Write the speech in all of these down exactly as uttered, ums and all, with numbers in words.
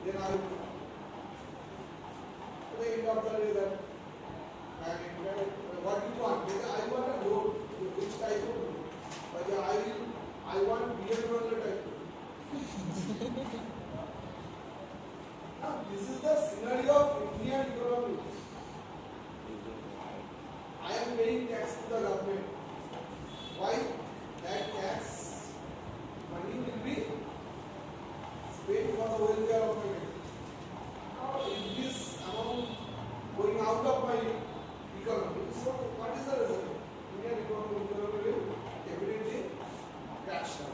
then I will the end of the day that and what you want, I want a load, which type of load, but I will, I want beer roller type. Now this is the scenario of Indian economy. I am paying tax to the government. Why? That tax money will be spent for the welfare of my country. Now, if this amount going out of my economy, so what is the result? Indian economy, economy will definitely crash down.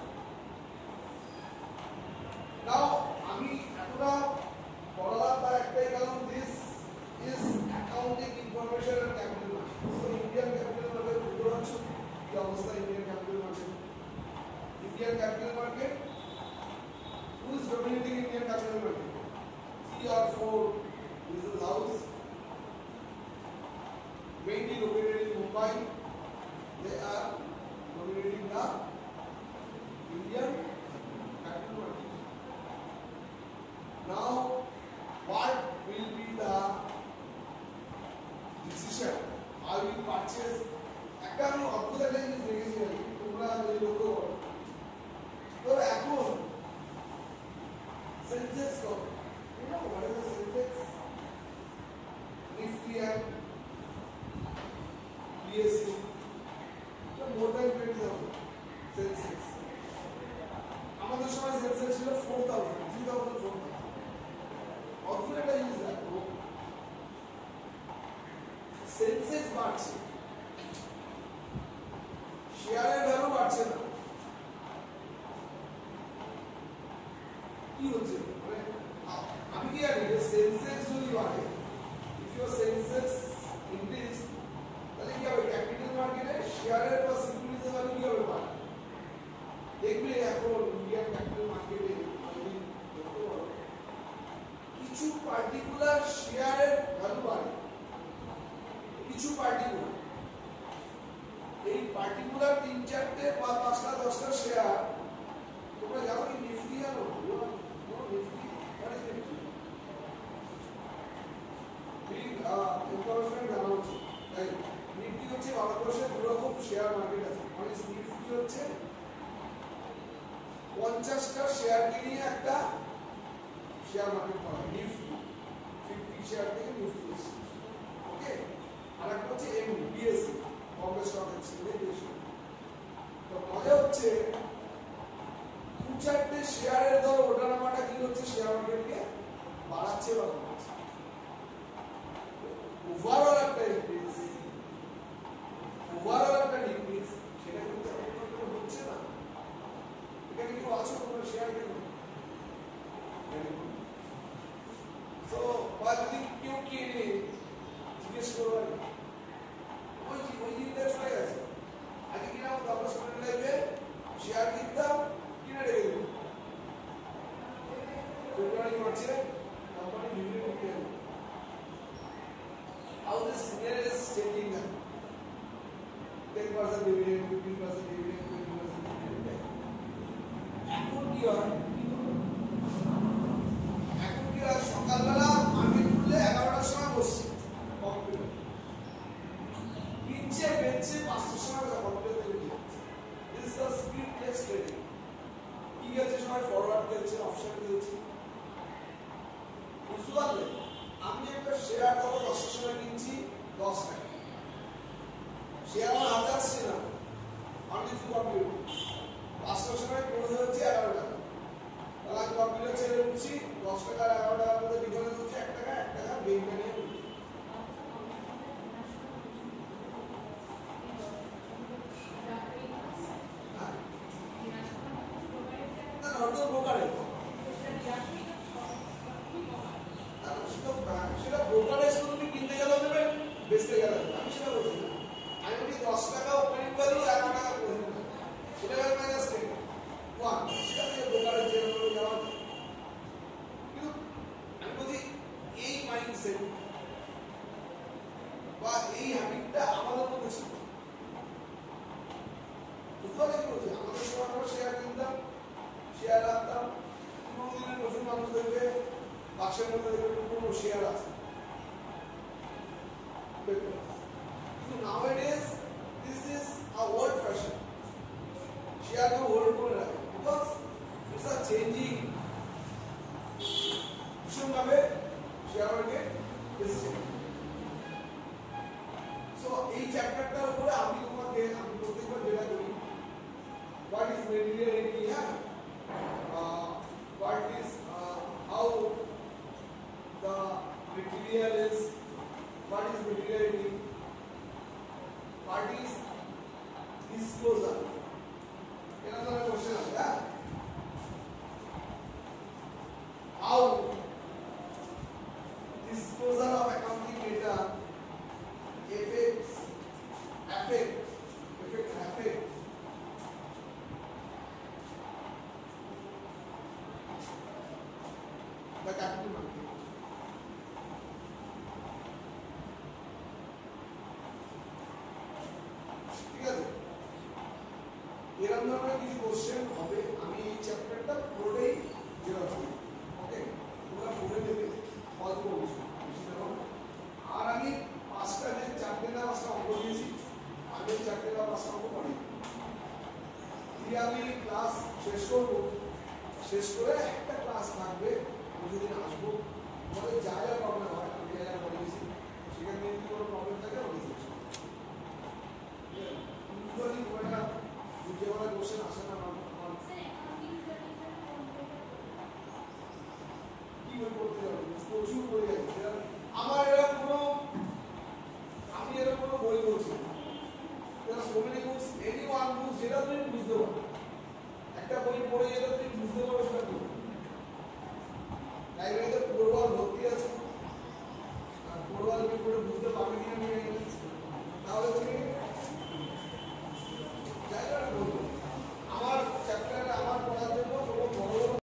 Now, আমি এতটা পড়ালাম তার একটাই কারণ this is accounting information and capital market. So Indian capital market বুঝতে পারছো কি অবস্থা Indian capital market? Indian capital market, who is dominating Indian capital market? Three or four business house, mainly located in Mumbai. They are dominating the Indian capital market. Now, what will be the decision? How will purchase? একটা আমি অদ্ভুত একটা জিনিস দেখেছি তোমরা যদি লক্ষ্য করো ধরো এখন সেন্সেক্স কত you know what is the sensex nifty and B S E so more than twenty thousand sensex আমাদের সময় সেন্সেক্স ছিল four thousand three thousand four thousand অদ্ভুত একটা জিনিস দেখো সেন্সেক্স বাড়ছে শেয়ারের ভ্যালু বাড়ছে না কি হচ্ছে মানে আমি কি জানি যে সেন্সেক্স যদি বাড়ে ইফ ইউর সেন্সেক্স ইনক্রিজ তাহলে কি হবে ক্যাপিটাল মার্কেটে শেয়ারের বা সিকিউরিটির ভ্যালু কি হবে বাড়বে দেখবে এখন ইন্ডিয়ান ক্যাপিটাল মার্কেটে আমি দেখতে পাবো কিছু পার্টিকুলার শেয়ারের ভ্যালু বাড়ে কিছু পার্টিকুলার এই পার্টিকুলার তিন চারটে বা পাঁচটা দশটা শেয়ার তোমরা জানো কি নিফটি জানো Nifty what is nifty big information জানা উচিত তাই নিফটি হচ্ছে ভারতবর্ষের দুরকম শেয়ার মার্কেট আছে মানে নিফটি হচ্ছে পঞ্চাশটা শেয়ারকে নিয়ে একটা শেয়ার মার্কেট করা নিফটি ফিফটি শেয়ার থেকে নিফটি ওকে আর একটা হচ্ছে এমডি বিএসসি বম্বে স্টক এক্সচেঞ্জে দেশে তো মজা হচ্ছে দু চারটে শেয়ারের ধর ওঠানামাটা কি হচ্ছে শেয়ার মার্কেটকে বাড়াচ্ছে বা কমাচ্ছে ওভারঅল একটা ইনক্রিজ ওভারঅল একটা ডিক্রিজ সেটা কিন্তু এখন হচ্ছে না এখানে কি আছে তোমরা শেয়ার কেন সো বা যদি কেউ কিনে জিজ্ঞেস করবো ওই ওই দিনটা চলে গেছে আগে কিনা আমরা স্টুডেন্ট লাইফে শেয়ার কিনতাম কিনে রেখে দেবো ফেব্রুয়ারি মার্চে কোম্পানি ডিভিডেন্ড কিনে দেবো how this scenario is changing now ten percent dividend fifteen percent dividend twenty percent dividend এখন কি হয় এখন কি হয় সকালবেলা মার্কেট খুললে এগারোটার সময় বসছি কম্পিউটার কিনছে বেচছে পাঁচটার সময় কম্পিউটার থেকে দিচ্ছে this is the speed place trading কি আছে সময় ফরওয়ার্ড খেলছে অপশন খেলছে বুঝতে পারলে আমি একটা শেয়ার করবো দশটার সময় কিনছি দশ টাকা শেয়ার আমার হাতে আসছে না আমি কিছু কম্পিউটার পাঁচটার সময় ক্লোজ হচ্ছে এগারো টাকা তাহলে আমি কম্পিউটার ছেড়ে উঠছি দশ টাকা এগারো টাকার মধ্যে ডিফারেন্স হচ্ছে এক টাকা এক টাকা বেঙ্কে নিয়ে উঠছি সেটা ব্রোকারেজ তুমি কিনতে গেলেও দেবে বেচতে গেলেও আমি সেটা বলছি না আমি বলি দশ টাকা ওপেনিং ভ্যালু এগারো টাকা ক্লোজিং ভ্যালু সেটা গেল মাইনাস টেন ওয়ান সেটা থেকে ব্রোকারেজ যে যাওয়া কিন্তু আমি বলছি এই মাইন্ডসেট বা এই হ্যাবিটটা আমাদের মধ্যে ছিল বুঝতে পারছি কি বলছি আমাদের সময় আমরা শেয়ার কিনতাম শেয়ার রাখতাম পুরো দিনের প্রচুর মানুষ দেখবে মাসের মধ্যে দেখবেন কোনো শেয়ার আছে কিন্তু nowadays this is a old fashion share কে হোল্ড করে রাখে because it's a changing ভীষণ ভাবে শেয়ার মার্কেট এসছে সো এই চ্যাপ্টারটার উপরে আমি তোমাকে আমি প্রত্যেকবার যেটা করি what is materiality yeah uh, what is uh, how the material is what is materiality what is disclosure another question is yeah how disclosure of accounting data affects affect affect affect the capital market ঠিক আছে এরকম ধরনের কিছু question হবে আমি এই চ্যাপ্টারটা পুরোটাই জেরক্স করি ওকে তোমরা পড়ে নেবে অল্প কিছু আর আমি পাঁচটা যে চারটে না পাঁচটা অঙ্ক দিয়েছি আমি চারটে না পাঁচটা অঙ্ক পড়ি দিয়ে আমি ক্লাস শেষ করবো শেষ করে একটা ক্লাস থাকবে আমি যেদিন আসবো তোমাদের যা যা প্রবলেম হয় আমি যা যা বলেছি সেখানে যদি কোনো প্রবলেম থাকে আমি শেষ করবো ইউজুয়ালি খুব একটা বুঝে বলা কোশ্চেন আসে না আমার কি বই পড়তে যাবে প্রচুর বই আছে আমার এরকম কোনো আমি এরকম কোনো বই বলছি না so many books any one book যেটা তুমি বুঝতে পারো একটা বই পড়ে যেটা তুমি বুঝতে পারো সেটা কি লাইব্রেরিতে পড়বার ভর্তি আছে আর পড়বার বই পড়ে বুঝতে পারো